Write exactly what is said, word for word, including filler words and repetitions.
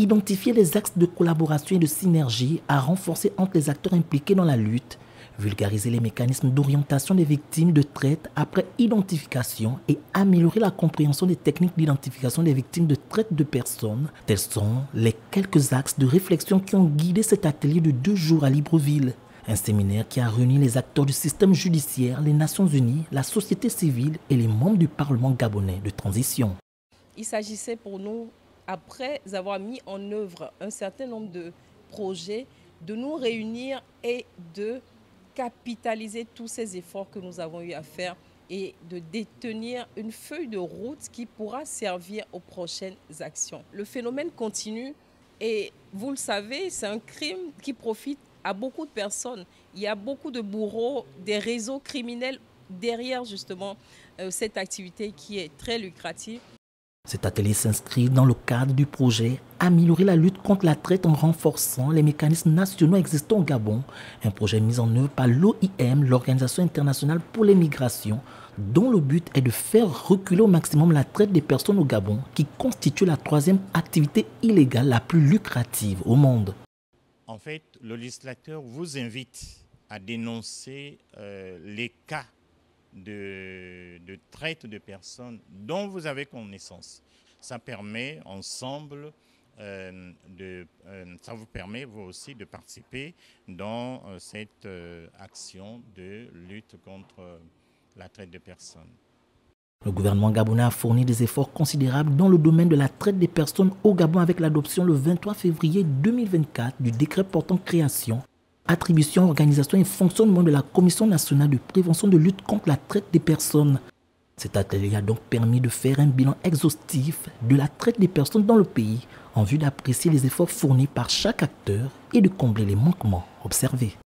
identifier les axes de collaboration et de synergie à renforcer entre les acteurs impliqués dans la lutte, vulgariser les mécanismes d'orientation des victimes de traite après identification et améliorer la compréhension des techniques d'identification des victimes de traite de personnes. Tels sont les quelques axes de réflexion qui ont guidé cet atelier de deux jours à Libreville. Un séminaire qui a réuni les acteurs du système judiciaire, les Nations Unies, la société civile et les membres du Parlement gabonais de transition. Il s'agissait pour nous, après avoir mis en œuvre un certain nombre de projets, de nous réunir et de capitaliser tous ces efforts que nous avons eu à faire et de détenir une feuille de route qui pourra servir aux prochaines actions. Le phénomène continue et vous le savez, c'est un crime qui profite à beaucoup de personnes. Il y a beaucoup de bourreaux, des réseaux criminels derrière justement euh, cette activité qui est très lucrative. Cet atelier s'inscrit dans le cadre du projet « Améliorer la lutte contre la traite en renforçant les mécanismes nationaux existants au Gabon », un projet mis en œuvre par l'O I M, l'Organisation internationale pour les migrations, dont le but est de faire reculer au maximum la traite des personnes au Gabon, qui constitue la troisième activité illégale la plus lucrative au monde. En fait, le législateur vous invite à dénoncer euh, les cas de, de traite de personnes dont vous avez connaissance. Ça permet ensemble, euh, de, euh, ça vous permet vous aussi de participer dans euh, cette euh, action de lutte contre euh, la traite de personnes. Le gouvernement gabonais a fourni des efforts considérables dans le domaine de la traite des personnes au Gabon avec l'adoption le vingt-trois février deux mille vingt-quatre du décret portant création, attribution, organisation et fonctionnement de la Commission nationale de prévention de lutte contre la traite des personnes. Cet atelier a donc permis de faire un bilan exhaustif de la traite des personnes dans le pays en vue d'apprécier les efforts fournis par chaque acteur et de combler les manquements observés.